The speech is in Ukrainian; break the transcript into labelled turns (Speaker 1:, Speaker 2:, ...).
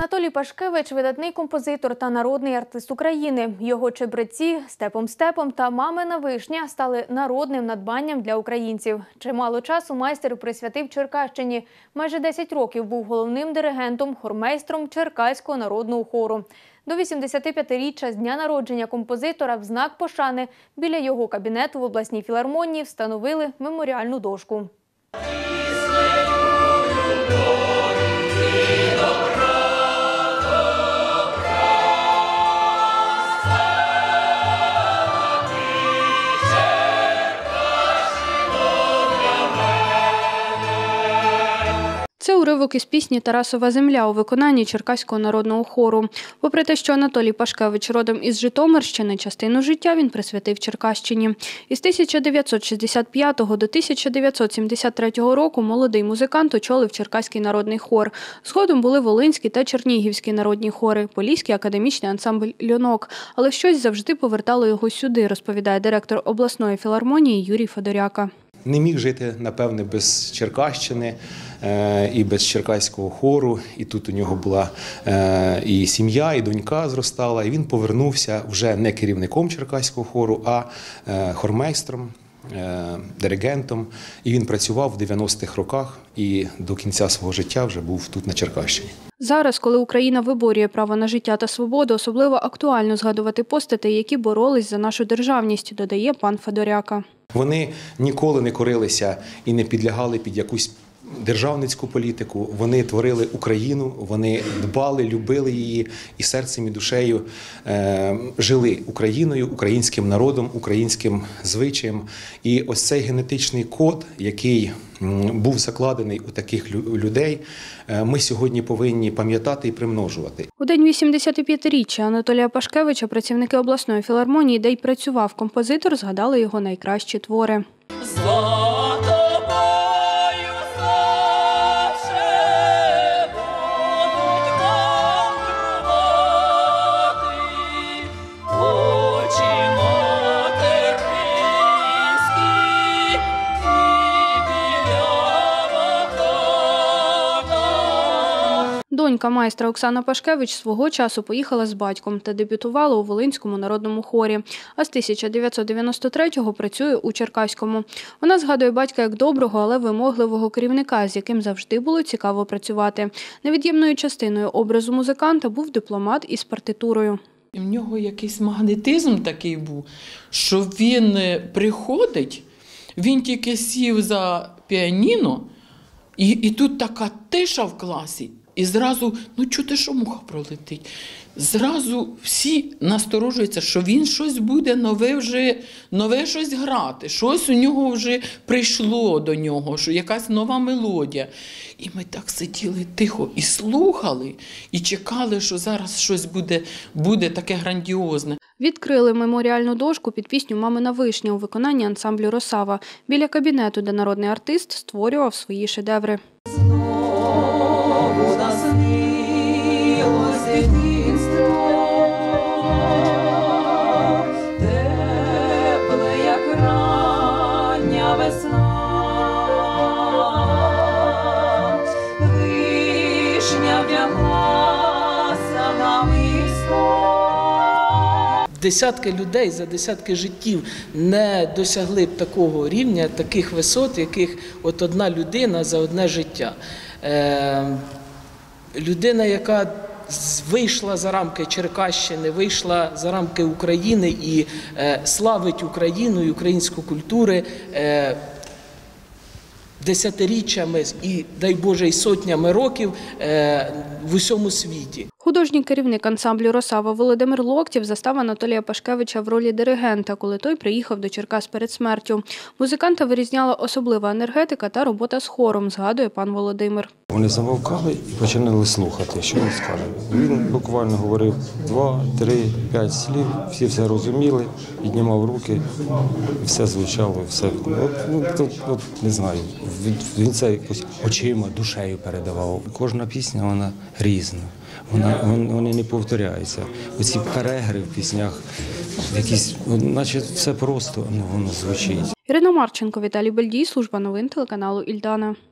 Speaker 1: Анатолій Пашкевич – видатний композитор та народний артист України. Його чебреці «Степом-степом» та «Мамина вишня» стали народним надбанням для українців. Чимало часу майстер присвятив Черкащині. Майже 10 років був головним диригентом, хормейстром Черкаського народного хору. До 85-річчя з дня народження композитора в знак пошани біля його кабінету в обласній філармонії встановили меморіальну дошку.
Speaker 2: Це уривок із пісні «Тарасова земля» у виконанні Черкаського народного хору. Попри те, що Анатолій Пашкевич родом із Житомирщини, частину життя він присвятив Черкащині. Із 1965 до 1973 року молодий музикант очолив Черкаський народний хор. Згодом були Волинський та Чернігівський народні хори, Поліський академічний ансамбль «Льонок». Але щось завжди повертало його сюди, розповідає директор обласної філармонії Юрій Федоряка.
Speaker 3: Не міг жити, напевне, без Черкащини і без черкаського хору. І тут у нього була і сім'я, і донька зростала. І він повернувся вже не керівником черкаського хору, а хормейстром, диригентом. І він працював в 90-х роках і до кінця свого життя вже був тут на Черкащині.
Speaker 2: Зараз, коли Україна виборює право на життя та свободу, особливо актуально згадувати постатей, які боролись за нашу державність, додає пан Федоряка.
Speaker 3: Вони ніколи не корилися і не підлягали під якусь державницьку політику. Вони творили Україну, вони дбали, любили її і серцем, і душею жили Україною, українським народом, українським звичаєм. І ось цей генетичний код, який був закладений у таких людей, ми сьогодні повинні пам'ятати і примножувати.
Speaker 2: У день 85-річчя Анатолія Пашкевича працівники обласної філармонії, де й працював композитор, згадали його найкращі твори. Донька майстра Оксана Пашкевич свого часу поїхала з батьком та дебютувала у Волинському народному хорі, а з 1993-го працює у Черкаському. Вона згадує батька як доброго, але вимогливого керівника, з яким завжди було цікаво працювати. Невід'ємною частиною образу музиканта був дипломат із партитурою.
Speaker 4: У нього якийсь магнетизм такий був, що він приходить, він тільки сів за піаніно, і тут така тиша в класі. І зразу, чути, що муха пролетить. Зразу всі насторожуються, що він щось буде нове щось грати, щось у нього вже прийшло до нього, що якась нова мелодія. І ми так сиділи тихо і слухали, і чекали, що зараз щось буде таке грандіозне.
Speaker 2: Відкрили меморіальну дошку під пісню «Мамина вишня» у виконанні ансамблю «Росава» біля кабінету, де народний артист створював свої шедеври.
Speaker 4: Десятки людей за десятки життів не досягли б такого рівня, таких висот, яких от одна людина за одне життя. Людина, яка вийшла за рамки Черкащини, вийшла за рамки України і славить Україну і українську культуру десятиріччями і, дай Боже, і сотнями років в усьому світі.
Speaker 2: Художній керівник ансамблю «Росава» Володимир Локтєв застав Анатолія Пашкевича в ролі диригента, коли той приїхав до Черкас перед смертю. Музиканта вирізняла особлива енергетика та робота з хором, згадує пан Володимир.
Speaker 5: Вони замовкали і починали слухати, що він скаже. Він буквально говорив 2, 3, 5 слів, всі все розуміли, піднімав руки, все звучало, все. Не знаю, він це якось очима, душею передавав. Кожна пісня, вона різна. Вони не повторяються. Оці перегри в піснях, якісь, наче все просто, воно звучить.
Speaker 2: Ірина Марченко, Віталій Бельдій, служба новин телеканалу «Ільдана».